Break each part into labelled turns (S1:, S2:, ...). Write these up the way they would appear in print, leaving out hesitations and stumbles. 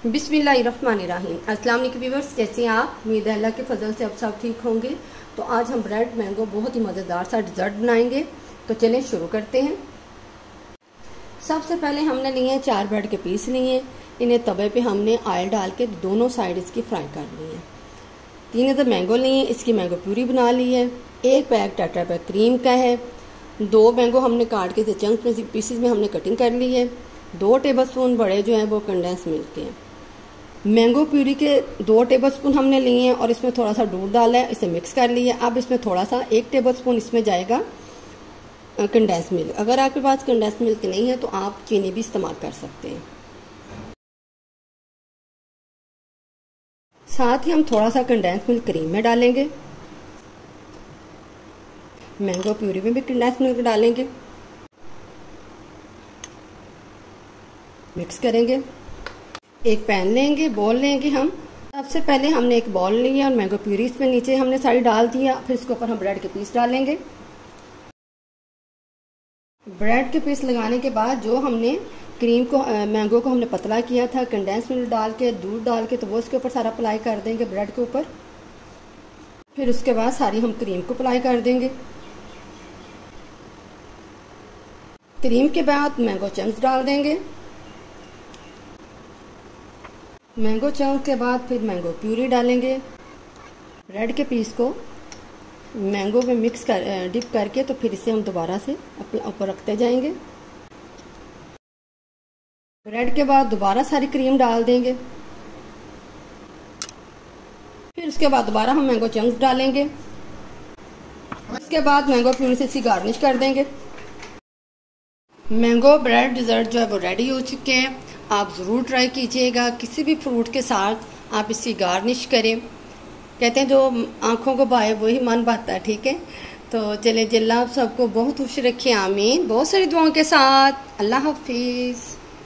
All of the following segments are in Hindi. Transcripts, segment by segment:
S1: बिस्मिल्लाहिर्रहमानिर्रहीम। अस्सलाम वालेकुम व्यूअर्स, कैसे हैं आप? उम्मीद है अल्लाह के फजल से अब सब ठीक होंगे। तो आज हम ब्रेड मैंगो बहुत ही मज़ेदार सा डिज़र्ट बनाएंगे। तो चलें शुरू करते हैं। सबसे पहले हमने लिए हैं 4 ब्रेड के पीस लिए। इन्हें तवे पे हमने ऑयल डाल के दोनों साइड इसकी फ्राई कर ली है। 3 अदर मैंगो लिए, इसकी मैंगो प्यूरी बना ली है। 1 पैक टेट्रा पैक क्रीम का है। 2 मैंगो हमने काट के चंक्स में पीसेस में हमने कटिंग कर ली है। 2 टेबलस्पून बड़े जो हैं वो कंडेंस मिल्क के हैं। मैंगो प्यूरी के 2 टेबलस्पून हमने लिए हैं और इसमें थोड़ा सा दूध डाला है, इसे मिक्स कर लिया। अब इसमें थोड़ा सा 1 टेबलस्पून इसमें जाएगा कंडेंस मिल्क। अगर आपके पास कंडेंस मिल्क नहीं है तो आप चीनी भी इस्तेमाल कर सकते हैं। साथ ही हम थोड़ा सा कंडेंस मिल्क क्रीम में डालेंगे। मैंगो प्यूरी में भी कंडेंस मिल्क डालेंगे, मिक्स करेंगे। एक पैन लेंगे, बॉल लेंगे हम। सबसे पहले हमने एक बॉल लिया और मैंगो प्यूरी इसमें नीचे हमने सारी डाल दिया। फिर इसके ऊपर हम ब्रेड के पीस डालेंगे। ब्रेड के पीस लगाने के बाद जो हमने क्रीम को मैंगो को हमने पतला किया था कंडेंस मिल्क डाल के दूध डाल के, तो वो इसके ऊपर सारा अप्लाई कर देंगे ब्रेड के ऊपर। फिर उसके बाद सारी हम क्रीम को अप्लाई कर देंगे। क्रीम के बाद मैंगो चंक्स डाल देंगे। मैंगो चंक के बाद फिर मैंगो प्यूरी डालेंगे। ब्रेड के पीस को मैंगो में मिक्स कर डिप करके तो फिर इसे हम दोबारा से ऊपर रखते जाएंगे। ब्रेड के बाद दोबारा सारी क्रीम डाल देंगे। फिर उसके बाद दोबारा हम मैंगो चंक्स डालेंगे। उसके बाद मैंगो प्यूरी से इसी गार्निश कर देंगे। मैंगो ब्रेड डिज़र्ट जो है वो रेडी हो चुके हैं। आप ज़रूर ट्राई कीजिएगा। किसी भी फ्रूट के साथ आप इसकी गार्निश करें। कहते हैं जो आँखों को भाए वही मन भाता है, ठीक है। तो चले जिल्ला आप सबको बहुत खुश रखिए, आमीन। बहुत सारी दुआओं के साथ अल्लाह हाफिज़।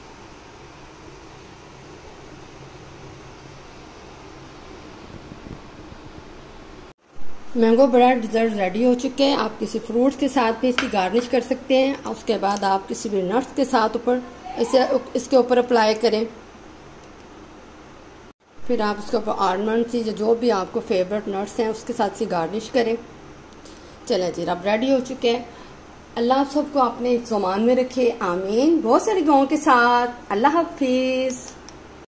S1: मैंगो ब्रेड डिज़र्ट रेडी हो चुके हैं। आप किसी फ्रूट्स के साथ भी इसकी गार्निश कर सकते हैं। उसके बाद आप किसी भी नट्स के साथ ऊपर इसके ऊपर अप्लाई करें। फिर आप उसके ऊपर आलमंड जो भी आपको फेवरेट नट्स हैं उसके साथ से गार्निश करें। चलें जी, अब रेडी हो चुके हैं। अल्लाह आप सबको अपने ज़मान में रखे, आमीन। बहुत सारी दुआओं के साथ अल्लाह हाफिज़।